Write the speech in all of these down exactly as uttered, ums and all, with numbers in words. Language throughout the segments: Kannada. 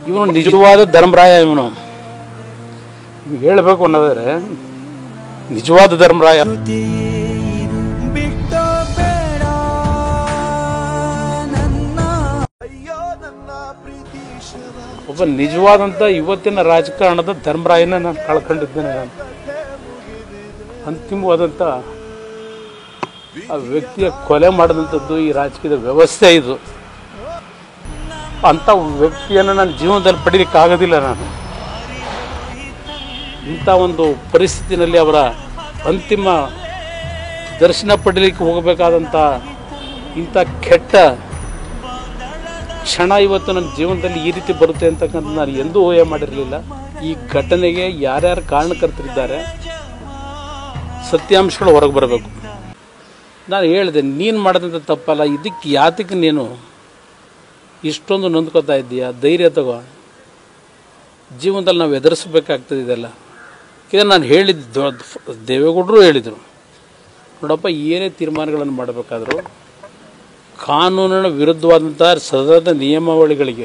ಇವನು ನಿಜವಾದ ಧರ್ಮರಾಯ. ಇವನು ಹೇಳಬೇಕು ಅನ್ನೋದಾದ್ರೆ ನಿಜವಾದ ಧರ್ಮರಾಯ. ಒಬ್ಬ ನಿಜವಾದಂಥ ಇವತ್ತಿನ ರಾಜಕಾರಣದ ಧರ್ಮರಾಯನ ನಾನು ಕಳ್ಕೊಂಡಿದ್ದೇನೆ. ನಾನು ಅಂತಿಮವಾದಂಥ ಆ ವ್ಯಕ್ತಿಯ ಕೊಲೆ ಮಾಡಿದಂಥದ್ದು ಈ ರಾಜಕೀಯದ ವ್ಯವಸ್ಥೆ ಇದು. ಅಂಥ ವ್ಯಕ್ತಿಯನ್ನು ನನ್ನ ಜೀವನದಲ್ಲಿ ಪಡೀಲಿಕ್ಕಾಗೋದಿಲ್ಲ. ನಾನು ಇಂಥ ಒಂದು ಪರಿಸ್ಥಿತಿನಲ್ಲಿ ಅವರ ಅಂತಿಮ ದರ್ಶನ ಪಡೀಲಿಕ್ಕೆ ಹೋಗಬೇಕಾದಂಥ ಇಂಥ ಕೆಟ್ಟ ಕ್ಷಣ ಇವತ್ತು ನನ್ನ ಜೀವನದಲ್ಲಿ ಈ ರೀತಿ ಬರುತ್ತೆ ಅಂತಕ್ಕಂಥ ನಾನು ಎಂದೂ ಊಹೆ ಮಾಡಿರಲಿಲ್ಲ. ಈ ಘಟನೆಗೆ ಯಾರ್ಯಾರು ಕಾರಣಕರ್ತರಿದ್ದಾರೆ ಸತ್ಯಾಂಶಗಳು ಹೊರಗೆ ಬರಬೇಕು. ನಾನು ಹೇಳಿದೆ, ನೀನು ಮಾಡಿದಂಥ ತಪ್ಪಲ್ಲ, ಇದಕ್ಕೆ ಯಾತಕ್ಕೆ ನೀನು ಇಷ್ಟೊಂದು ನೊಂದ್ಕೋತಾ ಇದ್ದೀಯಾ? ಧೈರ್ಯ ತಗೋ, ಜೀವನದಲ್ಲಿ ನಾವು ಎದುರಿಸಬೇಕಾಗ್ತದೆ ಇದೆಲ್ಲ. ಈಗ ನಾನು ಹೇಳಿದ್ದು ದೇವೇಗೌಡರು ಹೇಳಿದರು, ನೋಡಪ್ಪ, ಏನೇ ತೀರ್ಮಾನಗಳನ್ನು ಮಾಡಬೇಕಾದ್ರೂ ಕಾನೂನಿನ ವಿರುದ್ಧವಾದಂಥ ಸದಾ ನಿಯಮಾವಳಿಗಳಿಗೆ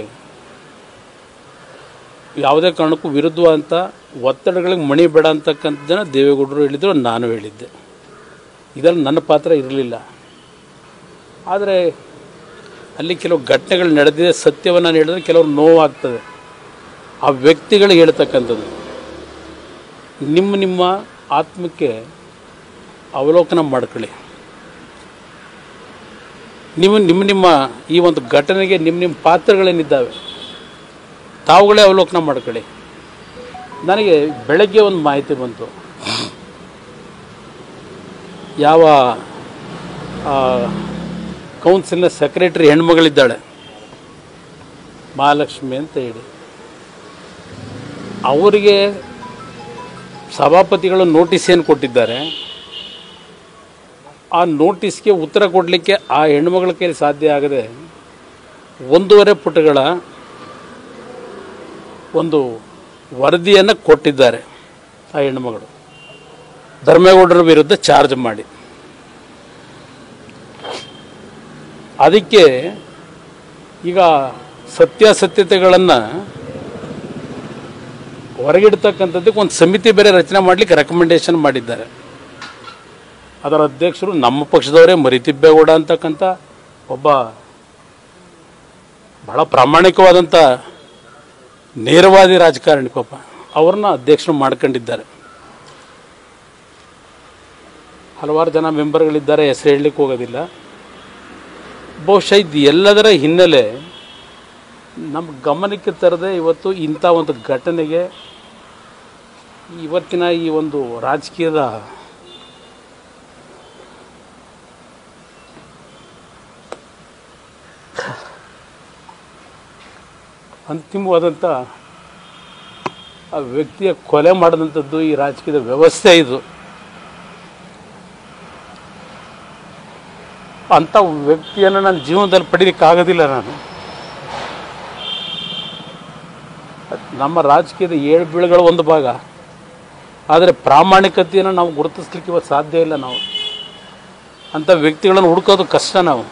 ಯಾವುದೇ ಕಾರಣಕ್ಕೂ ವಿರುದ್ಧವಾದಂಥ ಒತ್ತಡಗಳಿಗೆ ಮಣಿ ಬೇಡ ಅಂತಕ್ಕಂಥದ್ದನ್ನು ದೇವೇಗೌಡರು ಹೇಳಿದರು, ನಾನು ಹೇಳಿದ್ದೆ. ಇದರಲ್ಲಿ ನನ್ನ ಪಾತ್ರ ಇರಲಿಲ್ಲ. ಆದರೆ ಅಲ್ಲಿ ಕೆಲವು ಘಟನೆಗಳು ನಡೆದಿದೆ, ಸತ್ಯವನ್ನು ನಾನು ಹೇಳಿದ್ರೆ ಕೆಲವರು ನೋವಾಗ್ತದೆ. ಆ ವ್ಯಕ್ತಿಗಳು ಹೇಳ್ತಕ್ಕಂಥದ್ದು ನಿಮ್ಮ ನಿಮ್ಮ ಆತ್ಮಕ್ಕೆ ಅವಲೋಕನ ಮಾಡ್ಕೊಳ್ಳಿ. ನೀವು ನಿಮ್ಮ ನಿಮ್ಮ ಈ ಒಂದು ಘಟನೆಗೆ ನಿಮ್ಮ ನಿಮ್ಮ ಪಾತ್ರಗಳೇನಿದ್ದಾವೆ ತಾವುಗಳೇ ಅವಲೋಕನ ಮಾಡ್ಕೊಳ್ಳಿ. ನನಗೆ ಬೆಳಗ್ಗೆ ಒಂದು ಮಾಹಿತಿ ಬಂತು, ಯಾವ ಕೌನ್ಸಿಲ್ನ ಸೆಕ್ರೆಟರಿ ಹೆಣ್ಮಗಳಿದ್ದಾಳೆ ಮಹಾಲಕ್ಷ್ಮಿ ಅಂತ ಹೇಳಿ, ಅವರಿಗೆ ಸಭಾಪತಿಗಳು ನೋಟಿಸ್ ಏನು ಕೊಟ್ಟಿದ್ದಾರೆ, ಆ ನೋಟಿಸ್ಗೆ ಉತ್ತರ ಕೊಡಲಿಕ್ಕೆ ಆ ಹೆಣ್ಮಗಳ ಕೈಲಿ ಸಾಧ್ಯ ಆಗದೆ ಒಂದೂವರೆ ಪುಟಗಳ ಒಂದು ವರದಿಯನ್ನು ಕೊಟ್ಟಿದ್ದಾರೆ ಆ ಹೆಣ್ಮಗಳು, ಧರ್ಮೇಗೌಡರ ವಿರುದ್ಧ ಚಾರ್ಜ್ ಮಾಡಿ. ಅದಕ್ಕೆ ಈಗ ಸತ್ಯಾಸತ್ಯತೆಗಳನ್ನು ಹೊರಗಿಡ್ತಕ್ಕಂಥದ್ದಕ್ಕೆ ಒಂದು ಸಮಿತಿ ಬೇರೆ ರಚನೆ ಮಾಡಲಿಕ್ಕೆ ರೆಕಮೆಂಡೇಶನ್ ಮಾಡಿದ್ದಾರೆ. ಅದರ ಅಧ್ಯಕ್ಷರು ನಮ್ಮ ಪಕ್ಷದವರೇ, ಮರಿತಿಬ್ಬೇಗೌಡ ಅಂತಕ್ಕಂಥ ಒಬ್ಬ ಬಹಳ ಪ್ರಾಮಾಣಿಕವಾದಂಥ ನೇರವಾದಿ ರಾಜಕಾರಣಿ, ಪಾಪ ಅವ್ರನ್ನ ಅಧ್ಯಕ್ಷರು ಮಾಡ್ಕೊಂಡಿದ್ದಾರೆ. ಹಲವಾರು ಜನ ಮೆಂಬರ್ಗಳಿದ್ದಾರೆ, ಹೆಸರು ಹೇಳಲಿಕ್ಕೆ ಹೋಗೋದಿಲ್ಲ. ಬಹುಶಃ ಇದು ಎಲ್ಲದರ ಹಿನ್ನೆಲೆ ನಮ್ಮ ಗಮನಕ್ಕೆ ತರದೆ ಇವತ್ತು ಇಂಥ ಒಂದು ಘಟನೆಗೆ ಇವತ್ತಿನ ಈ ಒಂದು ರಾಜಕೀಯದ ಅಂತಿಮವಾದಂಥ ಆ ವ್ಯಕ್ತಿಯ ಕೊಲೆ ಮಾಡಿದಂಥದ್ದು ಈ ರಾಜಕೀಯದ ವ್ಯವಸ್ಥೆ ಇದು. ಅಂಥ ವ್ಯಕ್ತಿಯನ್ನು ನನ್ನ ಜೀವನದಲ್ಲಿ ಪಡೀಲಿಕ್ಕಾಗೋದಿಲ್ಲ. ನಾನು ನಮ್ಮ ರಾಜಕೀಯದ ಏಳು ಬೀಳುಗಳ ಒಂದು ಭಾಗ, ಆದರೆ ಪ್ರಾಮಾಣಿಕತೆಯನ್ನು ನಾವು ಗುರುತಿಸ್ಲಿಕ್ಕೆ ಇವತ್ತು ಸಾಧ್ಯ ಇಲ್ಲ. ನಾವು ಅಂಥ ವ್ಯಕ್ತಿಗಳನ್ನು ಹುಡುಕೋದು ಕಷ್ಟ. ನಾವು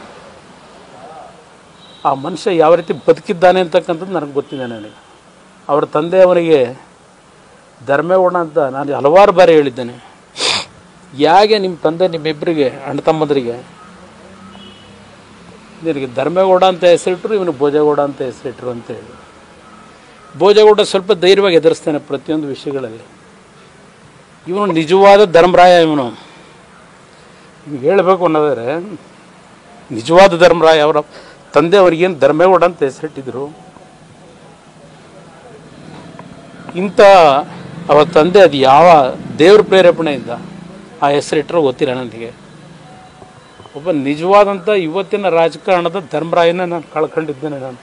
ಆ ಮನುಷ್ಯ ಯಾವ ರೀತಿ ಬದುಕಿದ್ದಾನೆ ಅಂತಕ್ಕಂಥದ್ದು ನನಗೆ ಗೊತ್ತಿದೆ. ನನಗೆ ಅವರ ತಂದೆಯವರಿಗೆ ಧರ್ಮೇಗೌಡ ಅಂತ ನಾನು ಹಲವಾರು ಬಾರಿ ಹೇಳಿದ್ದೇನೆ, ಯಾಕೆ ನಿಮ್ಮ ತಂದೆ ನಿಮ್ಮಿಬ್ಬರಿಗೆ ಅಣ್ಣ ತಮ್ಮಂದರಿಗೆ ನಿನಗೆ ಧರ್ಮೇಗೌಡ ಅಂತ ಹೆಸರಿಟ್ಟರು, ಇವನು ಭೋಜೇಗೌಡ ಅಂತ ಹೆಸರಿಟ್ಟರು ಅಂತ ಹೇಳಿ. ಭೋಜೇಗೌಡ ಸ್ವಲ್ಪ ಧೈರ್ಯವಾಗಿ ಎದುರಿಸ್ತಾನೆ ಪ್ರತಿಯೊಂದು ವಿಷಯಗಳಲ್ಲಿ. ಇವನು ನಿಜವಾದ ಧರ್ಮರಾಯ. ಇವನು ಹೇಳಬೇಕು ಅನ್ನೋದಾದ್ರೆ ನಿಜವಾದ ಧರ್ಮರಾಯ. ಅವರ ತಂದೆ ಅವ್ರಿಗೇನು ಧರ್ಮೇಗೌಡ ಅಂತ ಹೆಸರಿಟ್ಟಿದ್ರು, ಇಂಥ ಅವರ ತಂದೆ ಅದು ಯಾವ ದೇವ್ರ ಪ್ರೇರೇಪಣೆಯಿಂದ ಆ ಹೆಸರಿಟ್ಟರು ಗೊತ್ತಿಲ್ಲ ನನಗೆ. ಒಬ್ಬ ನಿಜವಾದಂಥ ಇವತ್ತಿನ ರಾಜಕಾರಣದ ಧರ್ಮರಾಯನ ನಾನು ಕಳ್ಕೊಂಡಿದ್ದೇನೆ. ನಾನು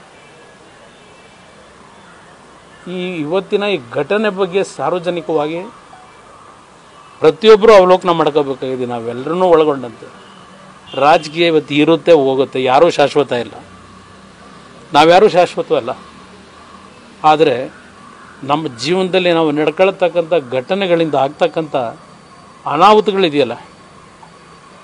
ಈ ಇವತ್ತಿನ ಈ ಘಟನೆ ಬಗ್ಗೆ ಸಾರ್ವಜನಿಕವಾಗಿ ಪ್ರತಿಯೊಬ್ಬರು ಅವಲೋಕನ ಮಾಡ್ಕೋಬೇಕಾಗಿದೆ, ನಾವೆಲ್ಲರೂ ಒಳಗೊಂಡಂತೆ. ರಾಜಕೀಯ ಇವತ್ತು ಇರುತ್ತೆ ಹೋಗುತ್ತೆ, ಯಾರೂ ಶಾಶ್ವತ ಇಲ್ಲ, ನಾವ್ಯಾರೂ ಶಾಶ್ವತವಲ್ಲ. ಆದರೆ ನಮ್ಮ ಜೀವನದಲ್ಲಿ ನಾವು ನಡ್ಕೊಳ್ತಕ್ಕಂಥ ಘಟನೆಗಳಿಂದ ಆಗ್ತಕ್ಕಂಥ ಅನಾಹುತಗಳಿದೆಯಲ್ಲ,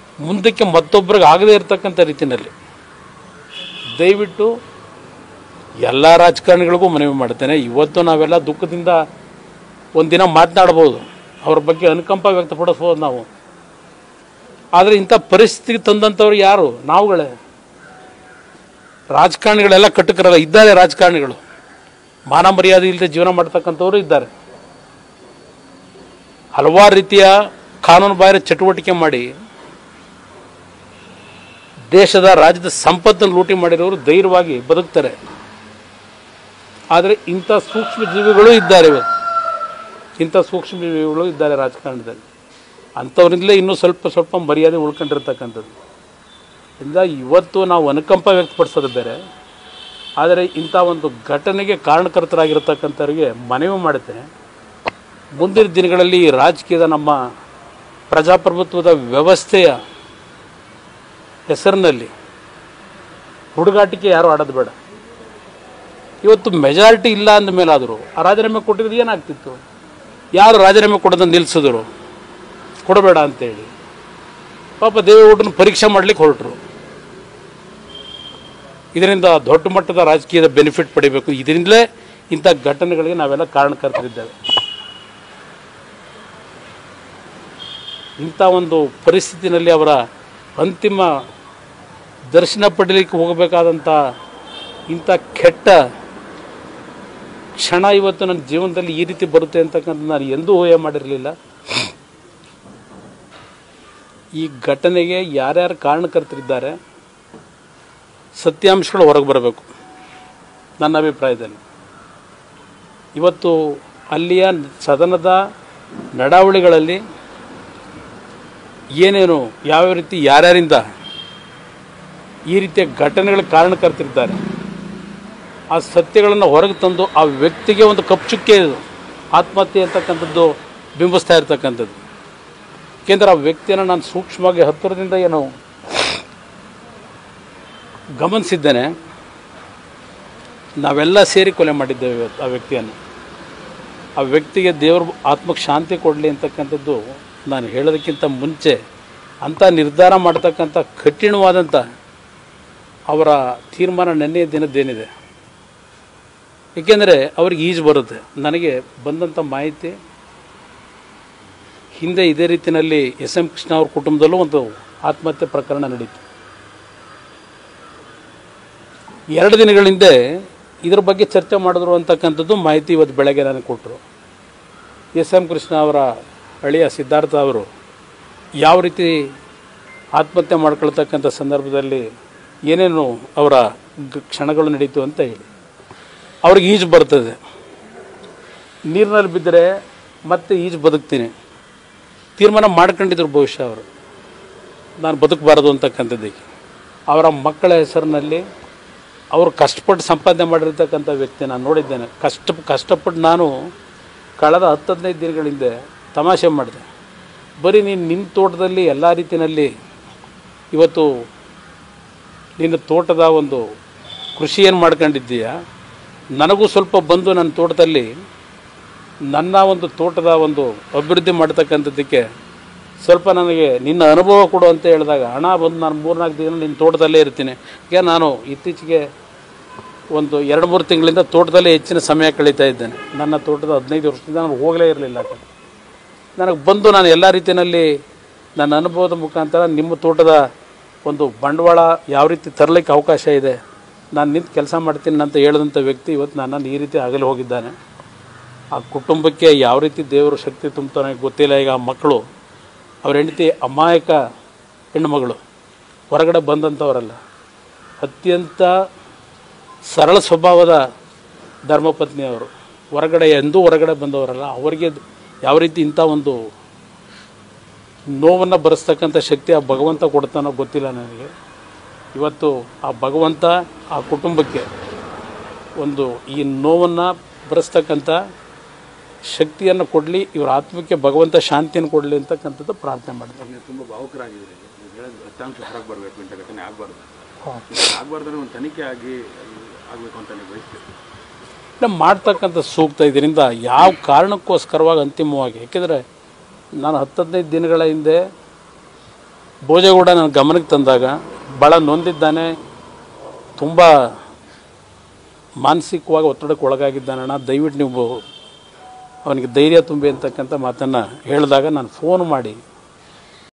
ಮುಂದಕ್ಕೆ ಮತ್ತೊಬ್ಬರಿಗೆ ಆಗದೇ ಇರತಕ್ಕಂಥ ರೀತಿಯಲ್ಲಿ ದಯವಿಟ್ಟು ಎಲ್ಲ ರಾಜಕಾರಣಿಗಳಿಗೂ ಮನವಿ ಮಾಡ್ತೇನೆ. ಇವತ್ತು ನಾವೆಲ್ಲ ದುಃಖದಿಂದ ಒಂದಿನ ಮಾತನಾಡ್ಬೋದು, ಅವ್ರ ಬಗ್ಗೆ ಅನುಕಂಪ ವ್ಯಕ್ತಪಡಿಸ್ಬೋದು ನಾವು. ಆದರೆ ಇಂಥ ಪರಿಸ್ಥಿತಿಗೆ ತಂದಂಥವ್ರು ಯಾರು? ನಾವುಗಳೇ. ರಾಜಕಾರಣಿಗಳೆಲ್ಲ ಕಟ್ಟಕರಲ್ಲ, ಇದ್ದಾರೆ ರಾಜಕಾರಣಿಗಳು. ಮಾನ ಮರ್ಯಾದೆ ಇಲ್ಲದೆ ಜೀವನ ಮಾಡ್ತಕ್ಕಂಥವರು ಇದ್ದಾರೆ. ಹಲವಾರು ರೀತಿಯ ಕಾನೂನು ಬಾಹಿರ ಚಟುವಟಿಕೆ ಮಾಡಿ ದೇಶದ ರಾಜ್ಯದ ಸಂಪತ್ತನ್ನು ಲೂಟಿ ಮಾಡಿರೋರು ಧೈರ್ಯವಾಗಿ ಬದುಕ್ತಾರೆ. ಆದರೆ ಇಂಥ ಸೂಕ್ಷ್ಮ ಜೀವಿಗಳು ಇದ್ದಾರೆ. ಇವತ್ತು ಇಂಥ ಸೂಕ್ಷ್ಮ ಜೀವಿಗಳು ಇದ್ದಾರೆ ರಾಜಕಾರಣದಲ್ಲಿ. ಅಂಥವ್ರಿಂದಲೇ ಇನ್ನೂ ಸ್ವಲ್ಪ ಸ್ವಲ್ಪ ಮರ್ಯಾದೆ ಉಳ್ಕೊಂಡಿರ್ತಕ್ಕಂಥದ್ದು. ಇಂದ ಇವತ್ತು ನಾವು ಅನುಕಂಪ ವ್ಯಕ್ತಪಡಿಸೋದು ಬೇರೆ, ಆದರೆ ಇಂಥ ಒಂದು ಘಟನೆಗೆ ಕಾರಣಕರ್ತರಾಗಿರ್ತಕ್ಕಂಥವ್ರಿಗೆ ಮನವಿ ಮಾಡುತ್ತೇನೆ. ಮುಂದಿನ ದಿನಗಳಲ್ಲಿ ರಾಜಕೀಯದ ನಮ್ಮ ಪ್ರಜಾಪ್ರಭುತ್ವದ ವ್ಯವಸ್ಥೆಯ ಹೆಸರಿನಲ್ಲಿ ಹುಡುಗಾಟಿಕೆ ಯಾರು ಆಡೋದು ಬೇಡ. ಇವತ್ತು ಮೆಜಾರಿಟಿ ಇಲ್ಲ ಅಂದ ಮೇಲಾದರೂ ಆ ರಾಜೀನಾಮೆ ಕೊಟ್ಟಿದ್ದು ಏನಾಗ್ತಿತ್ತು? ಯಾರು ರಾಜೀನಾಮೆ ಕೊಡೋದನ್ನು ನಿಲ್ಲಿಸಿದ್ರು? ಕೊಡಬೇಡ ಅಂತೇಳಿ ಪಾಪ ದೇವೇಗೌಡರನ್ನ ಪರೀಕ್ಷೆ ಮಾಡಲಿಕ್ಕೆ ಹೊರಟರು. ಇದರಿಂದ ದೊಡ್ಡ ಮಟ್ಟದ ರಾಜಕೀಯದ ಬೆನಿಫಿಟ್ ಪಡಿಬೇಕು. ಇದರಿಂದಲೇ ಇಂಥ ಘಟನೆಗಳಿಗೆ ನಾವೆಲ್ಲ ಕಾರಣಕರ್ತರಿದ್ದೇವೆ. ಇಂಥ ಒಂದು ಪರಿಸ್ಥಿತಿನಲ್ಲಿ ಅವರ ಅಂತಿಮ ದರ್ಶನ ಪಡೀಲಿಕ್ಕೆ ಹೋಗಬೇಕಾದಂಥ ಇಂಥ ಕೆಟ್ಟ ಕ್ಷಣ ಇವತ್ತು ನನ್ನ ಜೀವನದಲ್ಲಿ ಈ ರೀತಿ ಬರುತ್ತೆ ಅಂತಕ್ಕಂಥ ನಾನು ಎಂದೂ ಊಹೆ ಮಾಡಿರಲಿಲ್ಲ. ಈ ಘಟನೆಗೆ ಯಾರ್ಯಾರು ಕಾರಣಕರ್ತರಿದ್ದಾರೆ ಸತ್ಯಾಂಶಗಳು ಹೊರಗೆ ಬರಬೇಕು ನನ್ನ ಅಭಿಪ್ರಾಯದಲ್ಲಿ. ಇವತ್ತು ಅಲ್ಲಿಯ ಸದನದ ನಡಾವಳಿಗಳಲ್ಲಿ ಏನೇನು ಯಾವ ರೀತಿ ಯಾರ್ಯಾರಿಂದ ಈ ರೀತಿಯ ಘಟನೆಗಳ ಕಾರಣಕರ್ತಿದ್ದಾರೆ ಆ ಸತ್ಯಗಳನ್ನು ಹೊರಗೆ ತಂದು ಆ ವ್ಯಕ್ತಿಗೆ ಒಂದು ಕಪ್ಪು ಚುಕ್ಕೆ ಆತ್ಮಹತ್ಯೆ ಅಂತಕ್ಕಂಥದ್ದು ಬಿಂಬಿಸ್ತಾ ಇರ್ತಕ್ಕಂಥದ್ದು. ಏಕೆಂದರೆ ಆ ವ್ಯಕ್ತಿಯನ್ನು ನಾನು ಸೂಕ್ಷ್ಮವಾಗಿ ಹತ್ತಿರದಿಂದ ಏನು ಗಮನಿಸಿದ್ದೇನೆ. ನಾವೆಲ್ಲ ಸೇರಿ ಕೊಲೆ ಮಾಡಿದ್ದೇವೆ ಇವತ್ತು ಆ ವ್ಯಕ್ತಿಯನ್ನು. ಆ ವ್ಯಕ್ತಿಗೆ ದೇವರು ಆತ್ಮಕ್ಕೆ ಶಾಂತಿ ಕೊಡಲಿ ಅಂತಕ್ಕಂಥದ್ದು ನಾನು ಹೇಳೋದಕ್ಕಿಂತ ಮುಂಚೆ ಅಂಥ ನಿರ್ಧಾರ ಮಾಡ್ತಕ್ಕಂಥ ಕಠಿಣವಾದಂಥ ಅವರ ತೀರ್ಮಾನ ನೆನ್ನೆಯ ದಿನದ್ದೇನಿದೆ. ಏಕೆಂದರೆ ಅವ್ರಿಗೆ ಈಜು ಬರುತ್ತೆ. ನನಗೆ ಬಂದಂಥ ಮಾಹಿತಿ ಹಿಂದೆ ಇದೇ ರೀತಿಯಲ್ಲಿ ಎಸ್ ಎಂ ಕೃಷ್ಣ ಅವ್ರ ಕುಟುಂಬದಲ್ಲೂ ಒಂದು ಆತ್ಮಹತ್ಯೆ ಪ್ರಕರಣ ನಡೀತು. ಎರಡು ದಿನಗಳ ಹಿಂದೆ ಇದ್ರ ಬಗ್ಗೆ ಚರ್ಚೆ ಮಾಡಿದ್ರು ಅಂತಕ್ಕಂಥದ್ದು ಮಾಹಿತಿ ಇವತ್ತು ಬೆಳಗ್ಗೆ ನನಗೆ ಕೊಟ್ಟರು. ಎಸ್ ಎಂ ಕೃಷ್ಣ ಅವರ ಅಳಿಯ ಸಿದ್ಧಾರ್ಥ ಅವರು ಯಾವ ರೀತಿ ಆತ್ಮಹತ್ಯೆ ಮಾಡ್ಕೊಳ್ತಕ್ಕಂಥ ಸಂದರ್ಭದಲ್ಲಿ ಏನೇನು ಅವರ ಕ್ಷಣಗಳು ನಡೀತು ಅಂತ ಹೇಳಿ. ಅವ್ರಿಗೆ ಈಜು ಬರ್ತದೆ, ನೀರಿನಲ್ಲಿ ಬಿದ್ದರೆ ಮತ್ತೆ ಈಜು ಬದುಕ್ತೀನಿ ತೀರ್ಮಾನ ಮಾಡ್ಕೊಂಡಿದ್ರು ಬಹುಶಃ ಅವರು, ನಾನು ಬದುಕಬಾರದು ಅಂತಕ್ಕಂಥದ್ದಕ್ಕೆ. ಅವರ ಮಕ್ಕಳ ಹೆಸರಿನಲ್ಲಿ ಅವರು ಕಷ್ಟಪಟ್ಟು ಸಂಪಾದನೆ ಮಾಡಿರ್ತಕ್ಕಂಥ ವ್ಯಕ್ತಿ ನಾನು ನೋಡಿದ್ದೇನೆ. ಕಷ್ಟ ಕಷ್ಟಪಟ್ಟು ನಾನು ಕಳೆದ ಹತ್ತು ಹದಿನೈದು ದಿನಗಳ ಹಿಂದೆ ತಮಾಷೆ ಮಾಡಿದೆ. ಬರೀ ನೀನು ನಿನ್ನ ತೋಟದಲ್ಲಿ ಎಲ್ಲ ರೀತಿಯಲ್ಲಿ ಇವತ್ತು ನಿನ್ನ ತೋಟದ ಒಂದು ಕೃಷಿ ಏನು ಮಾಡ್ಕೊಂಡಿದ್ದೀಯ, ನನಗೂ ಸ್ವಲ್ಪ ಬಂದು ನನ್ನ ತೋಟದಲ್ಲಿ ನನ್ನ ಒಂದು ತೋಟದ ಒಂದು ಅಭಿವೃದ್ಧಿ ಮಾಡ್ತಕ್ಕಂಥದ್ದಕ್ಕೆ ಸ್ವಲ್ಪ ನನಗೆ ನಿನ್ನ ಅನುಭವ ಕೊಡು ಅಂತ ಹೇಳಿದಾಗ, ಹಣ ಬಂದು ನಾನು ಮೂರ್ನಾಲ್ಕು ದಿನ ನಿನ್ನ ತೋಟದಲ್ಲೇ ಇರ್ತೀನಿ. ಈಗ ನಾನು ಇತ್ತೀಚೆಗೆ ಒಂದು ಎರಡು ಮೂರು ತಿಂಗಳಿಂದ ತೋಟದಲ್ಲೇ ಹೆಚ್ಚಿನ ಸಮಯ ಕಳೀತಾ ಇದ್ದೇನೆ. ನನ್ನ ತೋಟದ ಹದಿನೈದು ವರ್ಷದಿಂದ ನಾನು ಹೋಗಲೇ ಇರಲಿಲ್ಲ. ನನಗೆ ಬಂದು ನಾನು ಎಲ್ಲ ರೀತಿಯಲ್ಲಿ ನನ್ನ ಅನುಭವದ ಮುಖಾಂತರ ನಿಮ್ಮ ತೋಟದ ಒಂದು ಬಂಡವಾಳ ಯಾವ ರೀತಿ ತರಲಿಕ್ಕೆ ಅವಕಾಶ ಇದೆ, ನಾನು ನಿಂತು ಕೆಲಸ ಮಾಡ್ತೀನಿ ಅಂತ ಹೇಳಿದಂಥ ವ್ಯಕ್ತಿ ಇವತ್ತು ನನ್ನನ್ನು ಈ ರೀತಿ ಆಗಲಿ ಹೋಗಿದ್ದಾನೆ. ಆ ಕುಟುಂಬಕ್ಕೆ ಯಾವ ರೀತಿ ದೇವರು ಶಕ್ತಿ ತುಂಬ್ತಾನೆ ಗೊತ್ತಿಲ್ಲ. ಈಗ ಆ ಮಕ್ಕಳು, ಅವ್ರ ಹೆಂಡತಿ ಅಮಾಯಕ ಹೆಣ್ಣುಮಗಳು, ಹೊರಗಡೆ ಬಂದಂಥವರಲ್ಲ, ಅತ್ಯಂತ ಸರಳ ಸ್ವಭಾವದ ಧರ್ಮಪತ್ನಿಯವರು, ಹೊರಗಡೆ ಎಂದೂ ಹೊರಗಡೆ ಬಂದವರಲ್ಲ. ಅವರಿಗೆ ಯಾವ ರೀತಿ ಇಂಥ ಒಂದು ನೋವನ್ನು ಬರೆಸ್ತಕ್ಕಂಥ ಶಕ್ತಿ ಆ ಭಗವಂತ ಕೊಡ್ತಾನೋ ಗೊತ್ತಿಲ್ಲ ನನಗೆ. ಇವತ್ತು ಆ ಭಗವಂತ ಆ ಕುಟುಂಬಕ್ಕೆ ಒಂದು ಈ ನೋವನ್ನು ಬರೆಸ್ತಕ್ಕಂಥ ಶಕ್ತಿಯನ್ನು ಕೊಡಲಿ, ಇವರ ಆತ್ಮಕ್ಕೆ ಭಗವಂತ ಶಾಂತಿಯನ್ನು ಕೊಡಲಿ ಅಂತಕ್ಕಂಥದ್ದು ಪ್ರಾರ್ಥನೆ ಮಾಡ್ತಾರೆ. ತುಂಬ ಭಾವುಕರಾಗಿದ್ದೀರಿ. ನೀವು ಹೇಳಿದ ಸತ್ಯಾಂಶ ಹೊರಗೆ ಬರಬೇಕು, ಇಂಥ ಘಟನೆ ಆಗಬಾರ್ದು ಆಗಬಾರ್ದ್ರೆ ಒಂದು ತನಿಖೆ ಆಗಿ ಆಗಬೇಕು ಅಂತ ನೀವು ಬಯಸ್ತೀರಿ. ನಮ್ಮ ಮಾಡ್ತಕ್ಕಂಥ ಸೂಕ್ತ. ಇದರಿಂದ ಯಾವ ಕಾರಣಕ್ಕೋಸ್ಕರವಾಗಿ ಅಂತಿಮವಾಗಿ, ಏಕೆಂದರೆ ನಾನು ಹತ್ತು ಹದಿನೈದು ದಿನಗಳ ಹಿಂದೆ ಭೋಜೇಗೌಡ ನನ್ನ ಗಮನಕ್ಕೆ ತಂದಾಗ ಭಾಳ ನೊಂದಿದ್ದಾನೆ, ತುಂಬ ಮಾನಸಿಕವಾಗಿ ಒತ್ತಡಕ್ಕೆ ಒಳಗಾಗಿದ್ದಾನಣ್ಣ, ದಯವಿಟ್ಟು ನೀವು ಅವನಿಗೆ ಧೈರ್ಯ ತುಂಬಿ ಅಂತಕ್ಕಂಥ ಮಾತನ್ನು ಹೇಳಿದಾಗ ನಾನು ಫೋನ್ ಮಾಡಿ